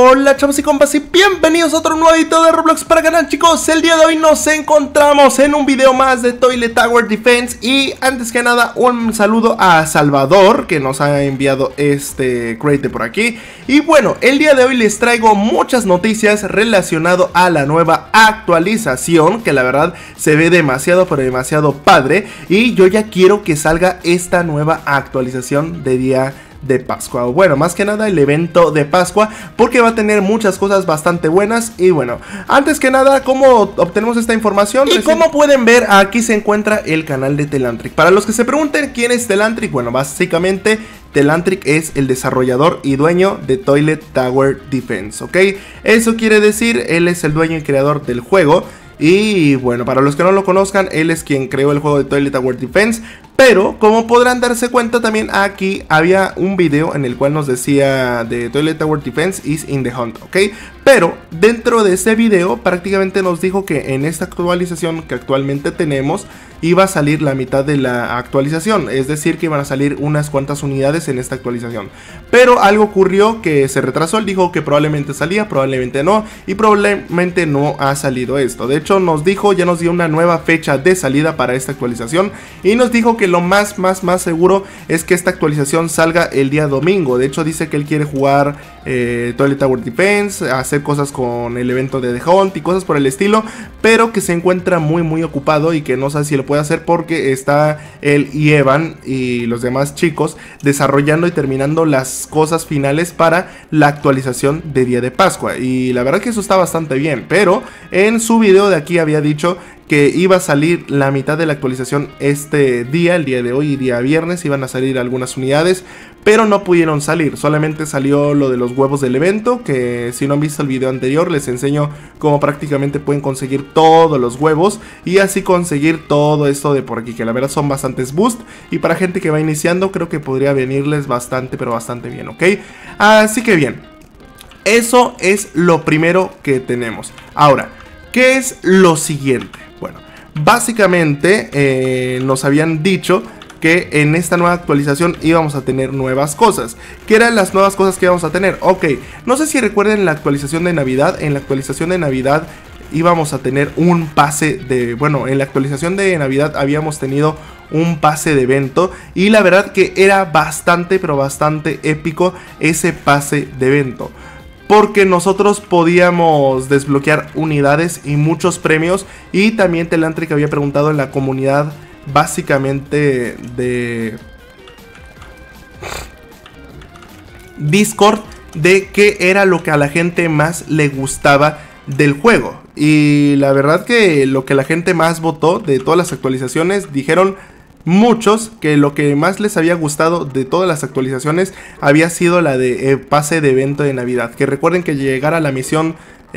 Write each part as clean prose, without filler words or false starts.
Hola chavos y compas y bienvenidos a otro nuevo video de Roblox para el canal, chicos. El día de hoy nos encontramos en un video más de Toilet Tower Defense. Y antes que nada un saludo a Salvador, que nos ha enviado este crate por aquí. Y bueno, el día de hoy les traigo muchas noticias relacionado a la nueva actualización, que la verdad se ve demasiado pero demasiado padre. Y yo ya quiero que salga esta nueva actualización de día de Pascua, o bueno, más que nada el evento de Pascua, porque va a tener muchas cosas bastante buenas. Y bueno, antes que nada, ¿cómo obtenemos esta información? Y como pueden ver, aquí se encuentra el canal de Telantric. Para los que se pregunten quién es Telantric, bueno, básicamente Telantric es el desarrollador y dueño de Toilet Tower Defense, ¿ok? Eso quiere decir, él es el dueño y creador del juego. Y bueno, para los que no lo conozcan, él es quien creó el juego de Toilet Tower Defense. Pero como podrán darse cuenta, también aquí había un video en el cual nos decía de Toilet Tower Defense is in the hunt, ¿ok? Pero dentro de ese video prácticamente nos dijo que en esta actualización que actualmente tenemos iba a salir la mitad de la actualización, es decir que iban a salir unas cuantas unidades en esta actualización. Pero algo ocurrió que se retrasó, él dijo que probablemente salía, probablemente no, y probablemente no ha salido esto. De hecho nos dijo, ya nos dio una nueva fecha de salida para esta actualización y nos dijo que lo más seguro es que esta actualización salga el día domingo. De hecho dice que él quiere jugar Toilet Tower Defense, hacer cosas con el evento de The Hunt y cosas por el estilo, pero que se encuentra muy ocupado y que no sabe si lo puede hacer porque está él y Evan y los demás chicos desarrollando y terminando las cosas finales para la actualización de día de Pascua. Y la verdad que eso está bastante bien, pero en su video de aquí había dicho que iba a salir la mitad de la actualización este día, el día de hoy y día viernes, iban a salir algunas unidades, pero no pudieron salir, solamente salió lo de los huevos del evento, que si no han visto el video anterior les enseño cómo prácticamente pueden conseguir todos los huevos y así conseguir todo esto de por aquí, que la verdad son bastantes boost y para gente que va iniciando creo que podría venirles bastante, pero bastante bien, ¿ok? Así que bien, eso es lo primero que tenemos. Ahora, ¿qué es lo siguiente? Bueno, básicamente nos habían dicho que en esta nueva actualización íbamos a tener nuevas cosas. ¿Qué eran las nuevas cosas que íbamos a tener? Ok, no sé si recuerden la actualización de Navidad. En la actualización de Navidad íbamos a tener un pase de... Bueno, en la actualización de Navidad habíamos tenido un pase de evento y la verdad que era bastante, pero bastante épico ese pase de evento, porque nosotros podíamos desbloquear unidades y muchos premios. Y también Telantric había preguntado en la comunidad básicamente de Discord de qué era lo que a la gente más le gustaba del juego. Y la verdad que lo que la gente más votó de todas las actualizaciones, dijeron muchos que lo que más les había gustado de todas las actualizaciones había sido la de pase de evento de Navidad. Que recuerden que llegar a la misión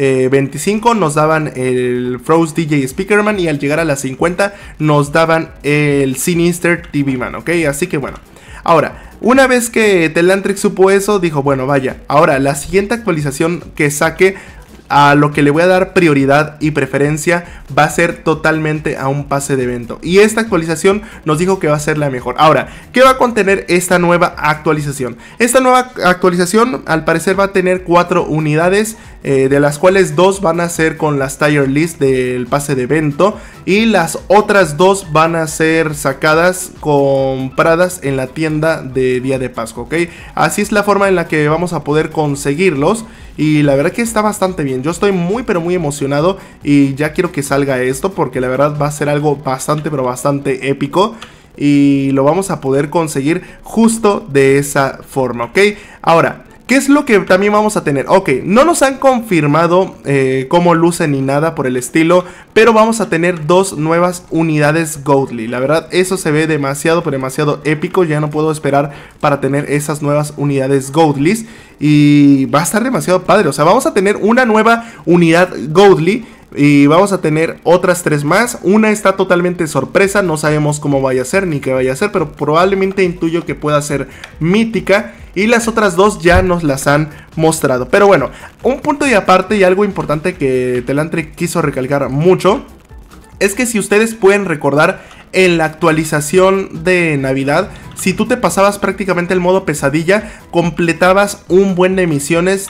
25 nos daban el Frost DJ Speakerman y al llegar a las 50 nos daban el Sinister TV Man, ¿ok? Así que bueno, ahora, una vez que Telantric supo eso, dijo, bueno, vaya, ahora la siguiente actualización que saque, a lo que le voy a dar prioridad y preferencia va a ser totalmente a un pase de evento. Y esta actualización nos dijo que va a ser la mejor. Ahora, ¿qué va a contener esta nueva actualización? Esta nueva actualización al parecer va a tener 4 unidades, de las cuales 2 van a ser con las tier list del pase de evento y las otras 2 van a ser sacadas, compradas en la tienda de día de Pascua, ¿ok? Así es la forma en la que vamos a poder conseguirlos. Y la verdad que está bastante bien. Yo estoy muy pero muy emocionado y ya quiero que salga esto, porque la verdad va a ser algo bastante pero bastante épico y lo vamos a poder conseguir justo de esa forma, ¿ok? Ahora, ¿qué es lo que también vamos a tener? Ok, no nos han confirmado cómo luce ni nada por el estilo, pero vamos a tener 2 nuevas unidades Goatly. La verdad, eso se ve demasiado, pero demasiado épico. Ya no puedo esperar para tener esas nuevas unidades Goatlys y va a estar demasiado padre. O sea, vamos a tener una nueva unidad Goatly y vamos a tener otras 3 más. Una está totalmente sorpresa, no sabemos cómo vaya a ser ni qué vaya a ser, pero probablemente intuyo que pueda ser mítica. Y las otras 2 ya nos las han mostrado. Pero bueno, un punto y aparte y algo importante que Telantric quiso recalcar mucho es que si ustedes pueden recordar, en la actualización de Navidad si tú te pasabas prácticamente el modo pesadilla, completabas un buen de misiones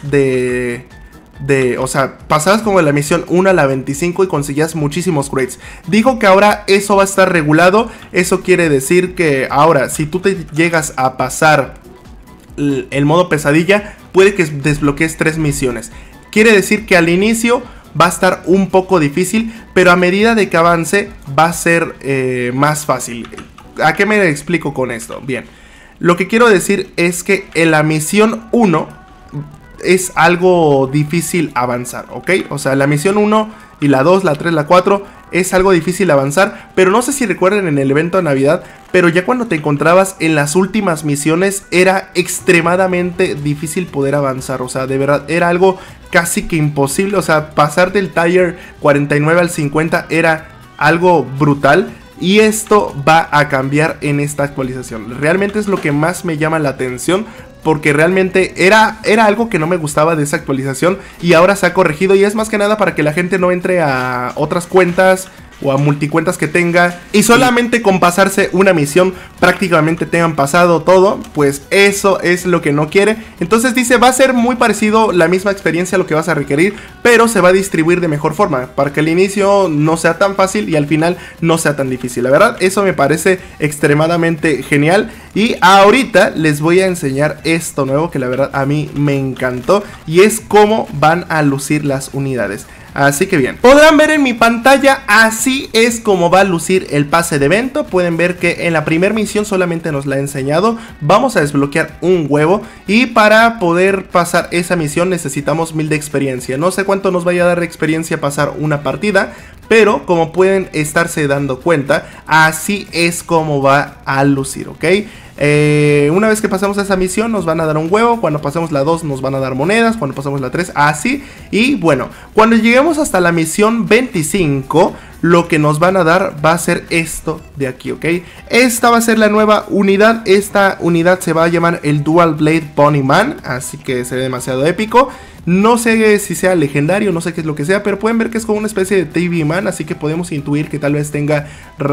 o sea, pasabas como de la misión 1 a la 25 y conseguías muchísimos crates. Dijo que ahora eso va a estar regulado. Eso quiere decir que ahora, si tú te llegas a pasar el modo pesadilla, puede que desbloquees 3 misiones. Quiere decir que al inicio va a estar un poco difícil, pero a medida de que avance va a ser más fácil. ¿A qué me explico con esto? Bien, lo que quiero decir es que en la misión 1 es algo difícil avanzar, ¿ok? O sea, la misión 1 y la 2, la 3, la 4 es algo difícil avanzar, pero no sé si recuerdan en el evento de Navidad, pero ya cuando te encontrabas en las últimas misiones era extremadamente difícil poder avanzar. O sea, de verdad era algo casi que imposible. O sea, pasar del tier 49 al 50 era algo brutal. Y esto va a cambiar en esta actualización. Realmente es lo que más me llama la atención, porque realmente era algo que no me gustaba de esa actualización y ahora se ha corregido, y es más que nada para que la gente no entre a otras cuentas o a multicuentas que tenga y solamente con pasarse una misión prácticamente tengan pasado todo. Pues eso es lo que no quiere. Entonces dice, va a ser muy parecido, la misma experiencia a lo que vas a requerir, pero se va a distribuir de mejor forma, para que el inicio no sea tan fácil y al final no sea tan difícil. La verdad, eso me parece extremadamente genial. Y ahorita les voy a enseñar esto nuevo que la verdad a mí me encantó, y es cómo van a lucir las unidades. Así que bien, podrán ver en mi pantalla, así es como va a lucir el pase de evento. Pueden ver que en la primera misión solamente nos la he enseñado. Vamos a desbloquear un huevo, y para poder pasar esa misión necesitamos 1000 de experiencia. No sé cuánto nos vaya a dar de experiencia pasar una partida, pero como pueden estarse dando cuenta, así es como va a lucir, ¿ok? Una vez que pasamos esa misión nos van a dar un huevo, cuando pasemos la 2 nos van a dar monedas, cuando pasamos la 3 así. Y bueno, cuando lleguemos hasta la misión 25, lo que nos van a dar va a ser esto de aquí, ¿ok? Esta va a ser la nueva unidad. Esta unidad se va a llamar el Dual Blade Bunny Man, así que se ve demasiado épico. No sé si sea legendario, no sé qué es lo que sea, pero pueden ver que es como una especie de TV Man, así que podemos intuir que tal vez tenga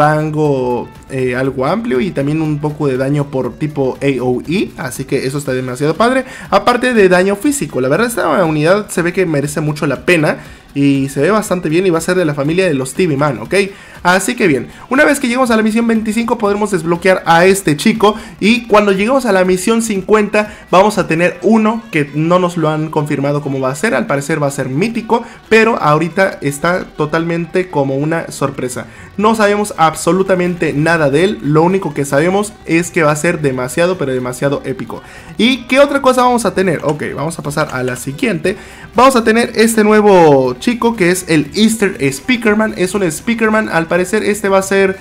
rango algo amplio y también un poco de daño por tipo AoE, así que eso está demasiado padre, aparte de daño físico. La verdad, esta unidad se ve que merece mucho la pena y se ve bastante bien, y va a ser de la familia de los TV Man, ¿ok? Así que bien, una vez que lleguemos a la misión 25 podremos desbloquear a este chico, y cuando lleguemos a la misión 50 vamos a tener uno que no nos lo han confirmado cómo va a ser. Al parecer va a ser mítico, pero ahorita está totalmente como una sorpresa. No sabemos absolutamente nada de él, lo único que sabemos es que va a ser demasiado, pero demasiado épico. ¿Y qué otra cosa vamos a tener? Ok, vamos a pasar a la siguiente. Vamos a tener este nuevo chico que es el Easter Speakerman. Es un Speakerman, al parecer este va a ser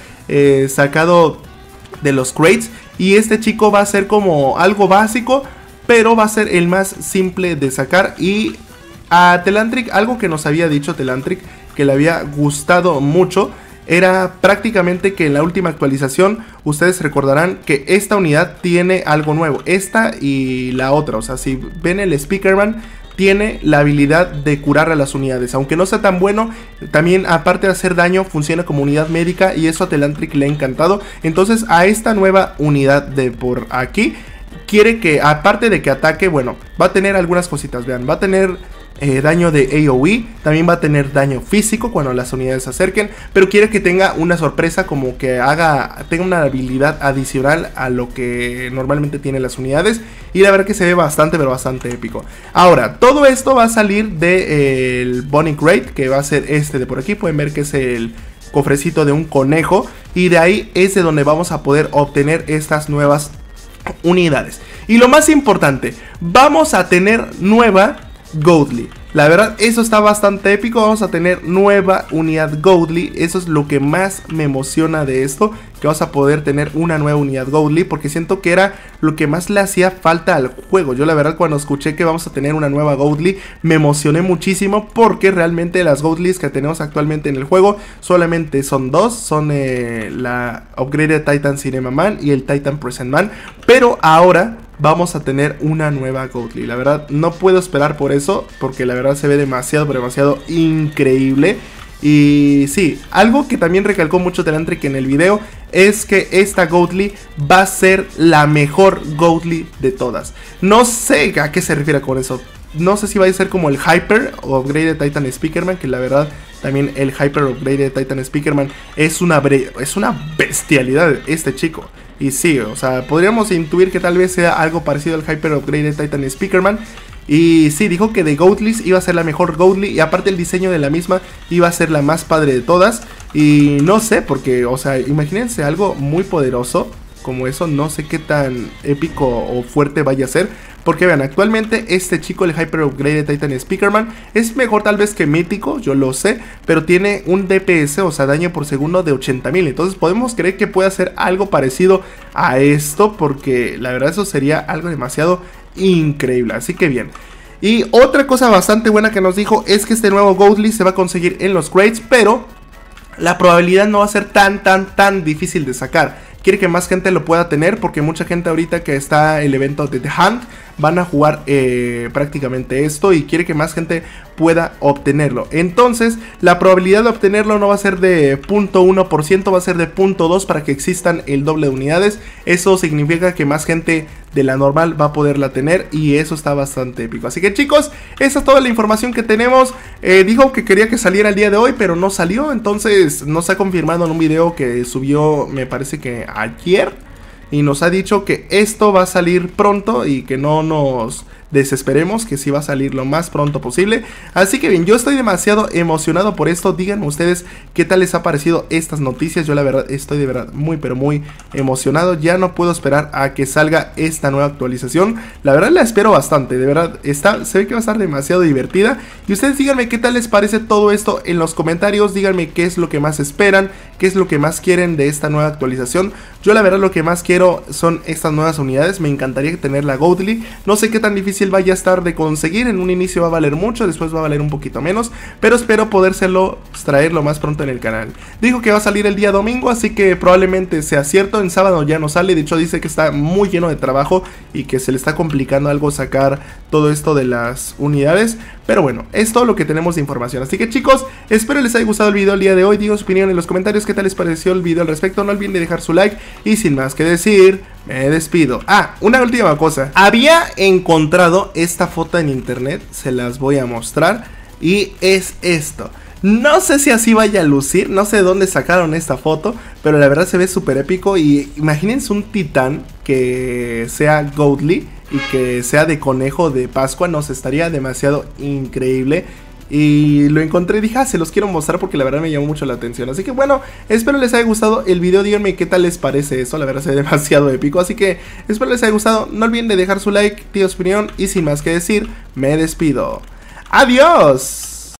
sacado de los crates, y este chico va a ser como algo básico, pero va a ser el más simple de sacar. Y a Telantric, algo que nos había dicho Telantric que le había gustado mucho, era prácticamente que en la última actualización ustedes recordarán que esta unidad tiene algo nuevo, esta y la otra. O sea, si ven el Speakerman, tiene la habilidad de curar a las unidades, aunque no sea tan bueno. También, aparte de hacer daño, funciona como unidad médica, y eso a Telantric le ha encantado. Entonces a esta nueva unidad de por aquí, quiere que, aparte de que ataque, bueno, va a tener algunas cositas. Vean, va a tener daño de AoE, también va a tener daño físico cuando las unidades se acerquen, pero quiere que tenga una sorpresa, como que tenga una habilidad adicional a lo que normalmente tienen las unidades, y la verdad que se ve bastante, pero bastante épico. Ahora, todo esto va a salir del Bunny Crate, que va a ser este de por aquí. Pueden ver que es el cofrecito de un conejo, y de ahí es de donde vamos a poder obtener estas nuevas unidades. Y lo más importante, vamos a tener nueva Goldly. La verdad, eso está bastante épico. Vamos a tener nueva unidad Goldly. Eso es lo que más me emociona de esto, que vas a poder tener una nueva unidad Goldly, porque siento que era lo que más le hacía falta al juego. Yo la verdad, cuando escuché que vamos a tener una nueva Goldly, me emocioné muchísimo, porque realmente las Goldlys que tenemos actualmente en el juego solamente son dos. Son la Upgraded Titan Cinema Man y el Titan Present Man, pero ahora vamos a tener una nueva Goldly. La verdad, no puedo esperar por eso, porque la verdad se ve demasiado, pero demasiado increíble. Y sí, algo que también recalcó mucho Telantric en el video es que esta Goatly va a ser la mejor Goatly de todas. No sé a qué se refiere con eso. No sé si va a ser como el Hyper Upgraded Titan Speakerman, que la verdad también el Hyper Upgraded Titan Speakerman es una bestialidad este chico. Y sí, o sea, podríamos intuir que tal vez sea algo parecido al Hyper Upgraded Titan Speakerman. Y sí, dijo que de Goatlys iba a ser la mejor Goatly. Y aparte el diseño de la misma iba a ser la más padre de todas. Y no sé, porque, o sea, imagínense algo muy poderoso como eso. No sé qué tan épico o fuerte vaya a ser. Porque vean, actualmente este chico, el Hyper Upgraded Titan Speakerman, es mejor tal vez que mítico, yo lo sé, pero tiene un DPS, o sea, daño por segundo de 80.000. Entonces podemos creer que puede hacer algo parecido a esto, porque la verdad eso sería algo demasiado increíble. Así que bien. Y otra cosa bastante buena que nos dijo es que este nuevo Goatly se va a conseguir en los crates, pero la probabilidad no va a ser tan difícil de sacar. Quiere que más gente lo pueda tener, porque mucha gente ahorita que está el evento de The Hunt van a jugar prácticamente esto, y quiere que más gente pueda obtenerlo. Entonces la probabilidad de obtenerlo no va a ser de 0.1%, va a ser de 0.2 para que existan el doble de unidades. Eso significa que más gente de la normal va a poderla tener, y eso está bastante épico. Así que chicos, esa es toda la información que tenemos. Dijo que quería que saliera el día de hoy, pero no salió. Entonces nos ha confirmado en un video que subió, me parece que ayer, y nos ha dicho que esto va a salir pronto y que no nos desesperemos, que sí va a salir lo más pronto posible. Así que bien, yo estoy demasiado emocionado por esto. Díganme ustedes qué tal les ha parecido estas noticias. Yo la verdad estoy de verdad muy pero muy emocionado. Ya no puedo esperar a que salga esta nueva actualización. La verdad la espero bastante, de verdad se ve que va a estar demasiado divertida. Y ustedes díganme qué tal les parece todo esto en los comentarios. Díganme qué es lo que más esperan, qué es lo que más quieren de esta nueva actualización. Yo la verdad lo que más quiero son estas nuevas unidades. Me encantaría tener la Goatly. No sé qué tan difícil vaya a estar de conseguir. En un inicio va a valer mucho, después va a valer un poquito menos, pero espero podérselo traer lo más pronto en el canal. Dijo que va a salir el día domingo, así que probablemente sea cierto. En sábado ya no sale, de hecho dice que está muy lleno de trabajo y que se le está complicando algo sacar todo esto de las unidades. Pero bueno, es todo lo que tenemos de información. Así que chicos, espero les haya gustado el video el día de hoy. Digan su opinión en los comentarios, qué tal les pareció el video al respecto. No olviden de dejar su like. Y sin más que decir, me despido. Ah, una última cosa. Había encontrado esta foto en internet, se las voy a mostrar. Y es esto. No sé si así vaya a lucir, no sé de dónde sacaron esta foto, pero la verdad se ve súper épico. Y imagínense un titán que sea Goatly y que sea de conejo de Pascua, nos estaría demasiado increíble. Y lo encontré y dije, se los quiero mostrar porque la verdad me llamó mucho la atención. Así que bueno, espero les haya gustado el video. Díganme qué tal les parece eso, la verdad se ve demasiado épico. Así que espero les haya gustado, no olviden de dejar su like, su opinión. Y sin más que decir, me despido. ¡Adiós!